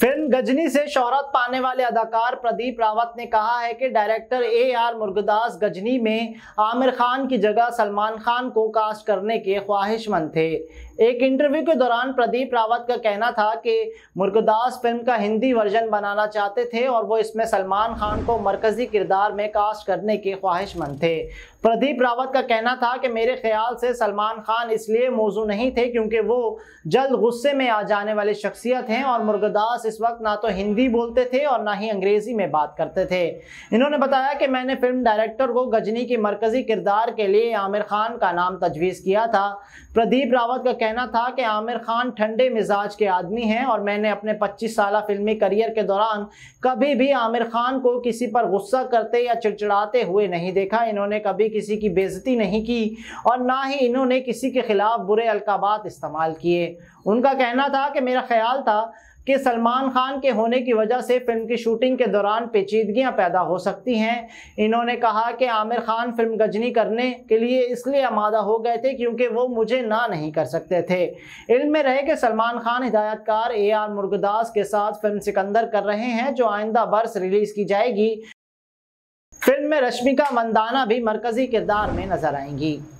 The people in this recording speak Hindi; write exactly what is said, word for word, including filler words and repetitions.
फिल्म गजनी से शोहरत पाने वाले अदाकार प्रदीप रावत ने कहा है कि director A R Murugadoss Ghajini में आमिर खान की जगह सलमान खान को कास्ट करने के ख्वाहिशमंद थे। एक इंटरव्यू के दौरान प्रदीप रावत का कहना था कि मुर्गदास फिल्म का हिंदी वर्जन बनाना चाहते थे और वो इसमें सलमान खान को मरकजी किरदार में कास्ट करने के ख्वाहिशमंद थे। प्रदीप रावत का कहना था कि मेरे ख्याल से सलमान खान इसलिए मौजू नहीं थे क्योंकि वो जल्द गुस्से में आ जाने वाली शख्सियत हैं और मुर्गदास इस वक्त ना तो हिंदी बोलते थे और ना ही अंग्रेजी में बात करते थे। इन्होंने बताया कि मैंने फिल्म डायरेक्टर को गजनी की मरकजी किरदार के लिए आमिर खान का नाम तजवीज़ किया था। प्रदीप रावत का कहना था कि आमिर खान ठंडे मिजाज के आदमी हैं और मैंने अपने पच्चीस साल फिल्मी करियर के दौरान कभी भी आमिर खान को किसी पर गुस्सा करते या चिड़चिड़ाते हुए नहीं देखा। इन्होंने कभी किसी की बेइज्जती नहीं की और ना ही इन्होंने किसी के खिलाफ बुरे अलकाबात इस्तेमाल किए। उनका कहना था कि मेरा ख्याल था कि सलमान खान के होने की वजह से फिल्म की शूटिंग के दौरान पेचीदगियां पैदा हो सकती हैं। इन्होंने कहा कि आमिर खान फिल्म गजनी करने के लिए इसलिए आमादा हो गए थे क्योंकि वो मुझे ना नहीं कर सकते थे। इल्म में रहे कि सलमान खान हिदायतकार ए आर मुर्गदास के साथ फिल्म सिकंदर कर रहे हैं जो आइंदा बरस रिलीज की जाएगी। फिल्म में रश्मिका मंदाना भी मरकजी किरदार में नजर आएंगी।